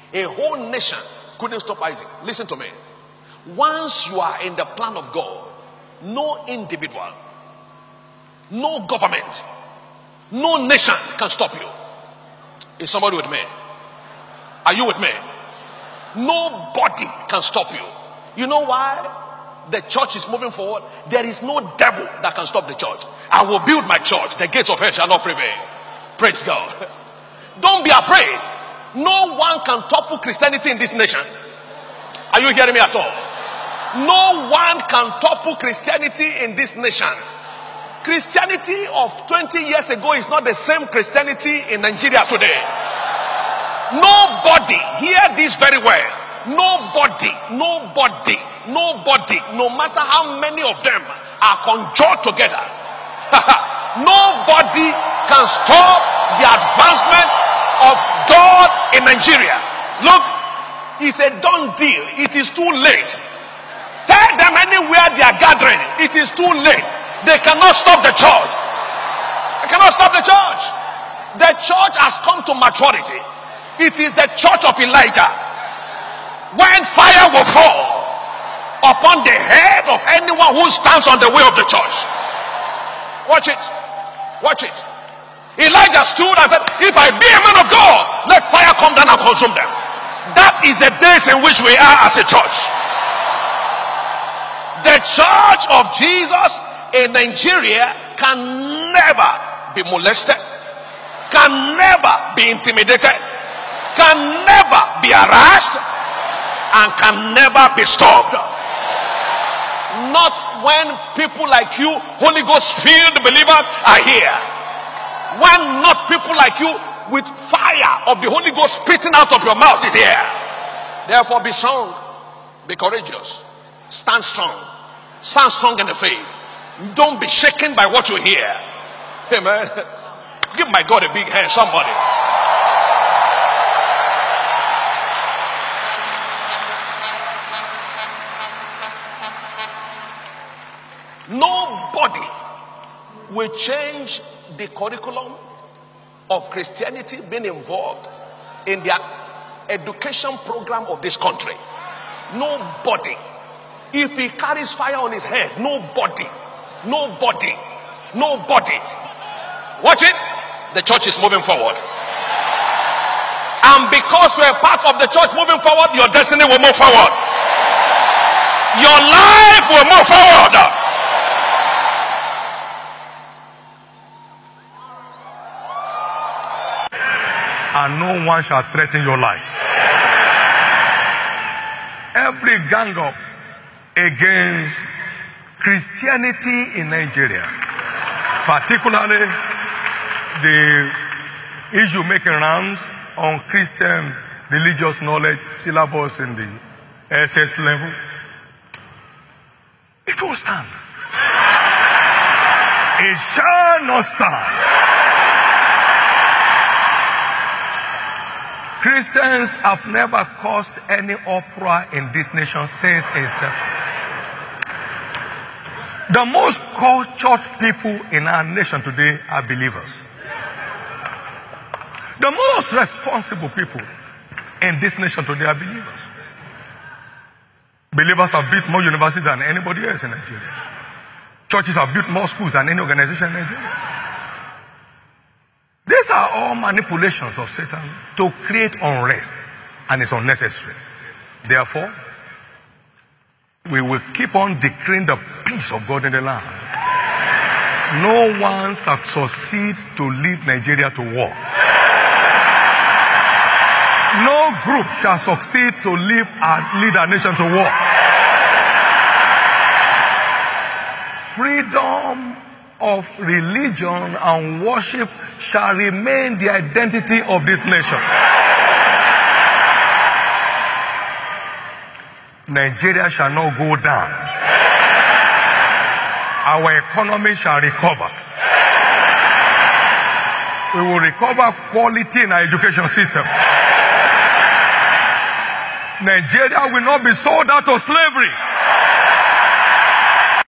A whole nation couldn't stop Isaac. Listen to me. Once you are in the plan of God, no individual, no government, no nation can stop you. Is somebody with me? Are you with me? Nobody can stop you. You know why? The church is moving forward. There is no devil that can stop the church. I will build my church. The gates of hell shall not prevail. Praise God. Don't be afraid. No one can topple Christianity in this nation. Are you hearing me at all? No one can topple Christianity in this nation. Christianity of 20 years ago is not the same Christianity in Nigeria today. Nobody, hear this very well. Nobody, no matter how many of them are conjured together, nobody can stop the advancement of God in Nigeria. Look, it's a done deal. It is too late. Tell them anywhere they are gathering, it is too late. They cannot stop the church. They cannot stop the church. The church has come to maturity. It is the church of Elijah. When fire will fall upon the head of anyone who stands on the way of the church. Watch it. Watch it. Elijah stood and said, if I be a man of God, let fire come down and consume them. That is the days in which we are as a church. The church of Jesus in Nigeria can never be molested, can never be intimidated, can never be harassed, and can never be stopped. Not when people like you, Holy Ghost filled believers, are here. When not people like you with fire of the Holy Ghost spitting out of your mouth is here. Therefore be strong, be courageous, stand strong in the faith. Don't be shaken by what you hear. Amen. Give my God a big hand, somebody. Nobody will change the curriculum of Christianity being involved in their education program of this country. Nobody. If he carries fire on his head, nobody. Watch it. The church is moving forward. And because we're part of the church moving forward, your destiny will move forward. Your life will move forward. And no one shall threaten your life. Every gang up against Christianity in Nigeria, particularly the issue making rounds on Christian religious knowledge syllabus in the SS level, it will stand. It shall not stand. Christians have never caused any uproar in this nation since inception. The most cultured people in our nation today are believers. The most responsible people in this nation today are believers. Believers have built more universities than anybody else in Nigeria. Churches have built more schools than any organization in Nigeria. These are all manipulations of Satan to create unrest, and it's unnecessary. Therefore, we will keep on decreeing the peace of God in the land. No one shall succeed to lead Nigeria to war. No group shall succeed to lead our nation to war. Freedom of religion and worship shall remain the identity of this nation. Nigeria shall not go down. Our economy shall recover. We will recover quality in our education system. Nigeria will not be sold out of slavery.